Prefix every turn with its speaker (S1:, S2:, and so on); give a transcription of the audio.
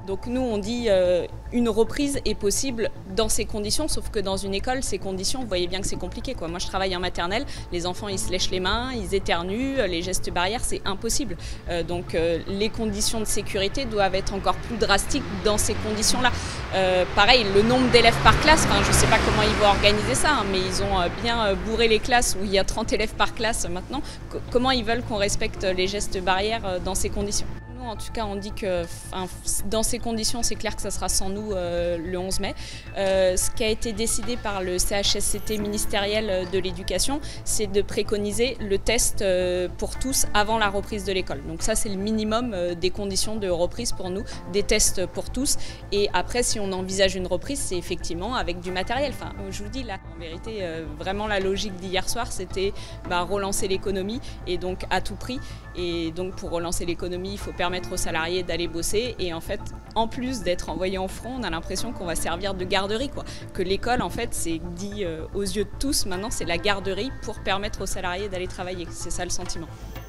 S1: Donc nous on dit une reprise est possible dans ces conditions, sauf que dans une école, ces conditions, vous voyez bien que c'est compliqué, quoi. Moi je travaille en maternelle, les enfants ils se lèchent les mains, ils éternuent, les gestes barrières c'est impossible. Donc les conditions de sécurité doivent être encore plus drastiques dans ces conditions-là. Pareil, le nombre d'élèves par classe, je ne sais pas comment ils vont organiser ça, hein, mais ils ont bien bourré les classes où il y a 30 élèves par classe maintenant. Comment ils veulent qu'on respecte les gestes barrières dans ces conditions ? En tout cas, on dit que dans ces conditions, c'est clair que ça sera sans nous le 11 mai. Ce qui a été décidé par le CHSCT ministériel de l'éducation, c'est de préconiser le test pour tous avant la reprise de l'école. Donc ça, c'est le minimum des conditions de reprise pour nous, des tests pour tous. Et après, si on envisage une reprise, c'est effectivement avec du matériel. Enfin, je vous dis là, en vérité, vraiment la logique d'hier soir, c'était relancer l'économie et donc à tout prix. Et donc pour relancer l'économie, il faut permettre aux salariés d'aller bosser et en fait, en plus d'être envoyés en front, on a l'impression qu'on va servir de garderie, quoi. Que l'école, en fait, c'est dit aux yeux de tous, maintenant c'est la garderie pour permettre aux salariés d'aller travailler. C'est ça le sentiment.